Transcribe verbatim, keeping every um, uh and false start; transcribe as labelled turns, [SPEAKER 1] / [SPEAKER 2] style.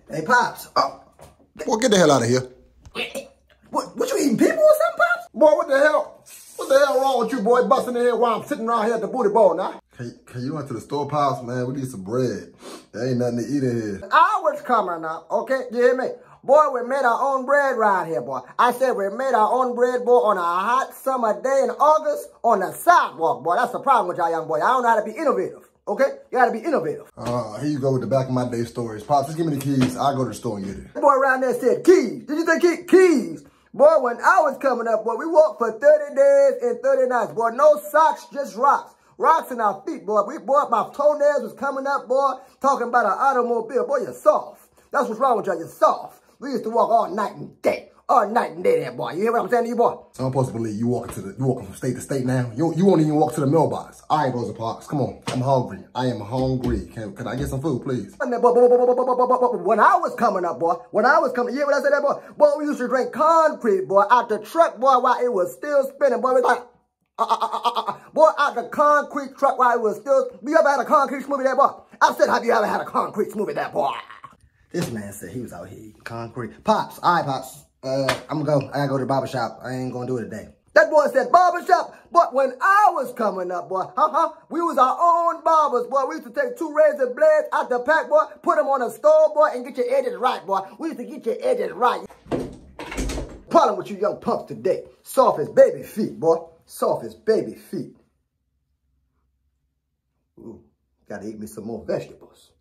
[SPEAKER 1] Hey, Pops. Oh.
[SPEAKER 2] Boy, get the hell out of here.
[SPEAKER 1] What, what you eating, people or something, Pops?
[SPEAKER 2] Boy, what the hell? What the hell wrong with you, boy, busting in here while I'm sitting around here at the booty bowl now? Can, can you went to the store, Pops, man? We need some bread. There ain't nothing to eat in here.
[SPEAKER 1] I was coming up, okay? You hear me? Boy, we made our own bread right here, boy. I said we made our own bread, boy, on a hot summer day in August on the sidewalk, boy. That's the problem with y'all young boy. I don't know how to be innovative, okay? You gotta be innovative.
[SPEAKER 2] Uh, here you go with the back of my day stories. Pops, just give me the keys. I'll go to the store and get it.
[SPEAKER 1] The boy around there said keys. Did you think he, keys? Boy, when I was coming up, boy, we walked for thirty days and thirty nights, boy. No socks, just rocks. Rocks in our feet, boy. We, boy, my toenails was coming up, boy, talking about an automobile. Boy, you're soft. That's what's wrong with y'all. You're soft. We used to walk all night and day. All night and day there, boy. You hear what I'm saying to you, boy?
[SPEAKER 2] So I'm supposed to believe you walking to the, you walking from state to state now? You, you won't even walk to the mailbox. All right, Rosa Parks, come on. I'm hungry. I am hungry. Can, can I get some food, please?
[SPEAKER 1] When I was coming up, boy, when I was coming, you hear what I said there, boy? Boy, we used to drink concrete, boy, out the truck, boy, while it was still spinning, boy. We was like, uh, uh, uh, uh, uh, boy, out the concrete truck while it was still, you ever had a concrete smoothie there, boy? I said, have you ever had a concrete smoothie there, boy? This man said he was out here eating concrete. Pops, all right, Pops. Uh, I'm gonna go. I gotta go to the barber shop. I ain't gonna do it today. That boy said barber shop. But when I was coming up, boy, huh-huh, we was our own barbers, boy. We used to take two razor blades out the pack, boy, put them on a stove, boy, and get your edges right, boy. We used to get your edges right. Problem with you young punks today. Soft as baby feet, boy. Soft as baby feet. Ooh, gotta eat me some more vegetables.